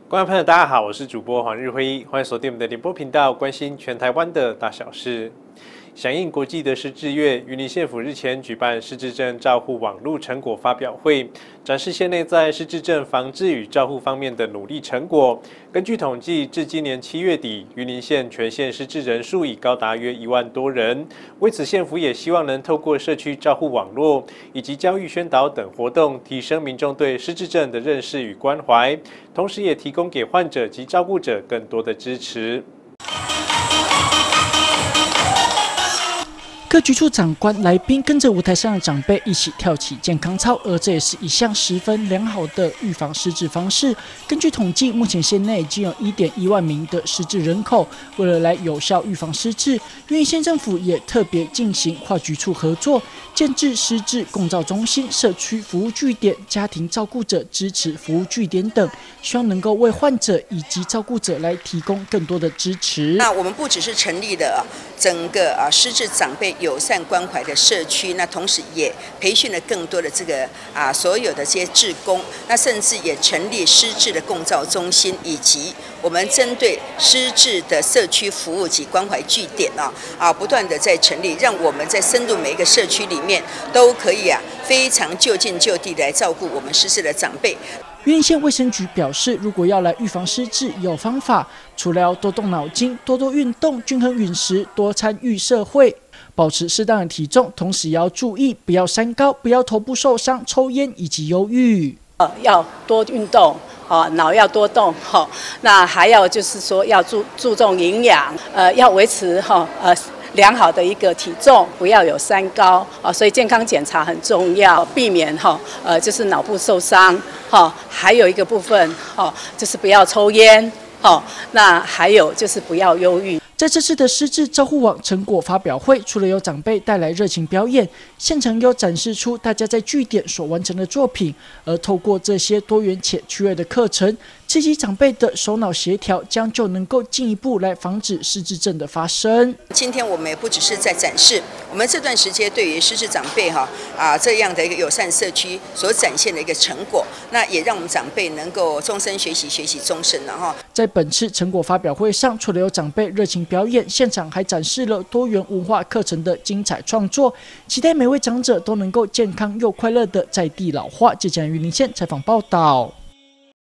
观众朋友，大家好，我是主播黄日辉，欢迎锁定我们的联播频道，关心全台湾的大小事。响应国际的失智月，云林县府日前举办失智症照护网络成果发表会，展示县内在失智症防治与照护方面的努力成果。根据统计，至今年7月底，云林县全县失智人数已高达约1万多人。为此，县府也希望能透过社区照护网络以及教育宣导等活动，提升民众对失智症的认识与关怀，同时也提供给患者及照顾者更多的支持。 各局处长官来宾跟着舞台上的长辈一起跳起健康操，而这也是一项十分良好的预防失智方式。根据统计，目前县内已经有1.1万名的失智人口。为了来有效预防失智，云林县政府也特别进行跨局处合作，建置失智共照中心、社区服务据点、家庭照顾者支持服务据点等，希望能够为患者以及照顾者来提供更多的支持。 那我们不只是成立了整个失智长辈友善关怀的社区，那同时也培训了更多的这个所有的这些志工，那甚至也成立失智的共照中心，以及我们针对失智的社区服务及关怀据点不断的在成立，让我们在深入每一个社区里面都可以非常就近就地来照顾我们失智的长辈。 云林县卫生局表示，如果要来预防失智，有方法，除了要多动脑筋、多运动、均衡饮食、多参与社会、保持适当的体重，同时也要注意不要三高，不要头部受伤、抽烟以及忧郁。 要多运动，脑要多动，那还要就是说要注重营养，要维持良好的一个体重，不要有三高所以健康检查很重要，避免就是脑部受伤还有一个部分就是不要抽烟那还有就是不要忧郁。 在这次的失智照护网成果发表会，除了有长辈带来热情表演，现场有展示出大家在据点所完成的作品，而透过这些多元且趣味的课程，刺激长辈的手脑协调，将就能够进一步来防止失智症的发生。 今天我们也不只是在展示我们这段时间对于失智长辈这样的一个友善社区所展现的一个成果，那也让我们长辈能够终身学习，学习终身了在本次成果发表会上，除了有长辈热情表演，现场还展示了多元文化课程的精彩创作，期待每位长者都能够健康又快乐的在地老化。记者云林县采访报道。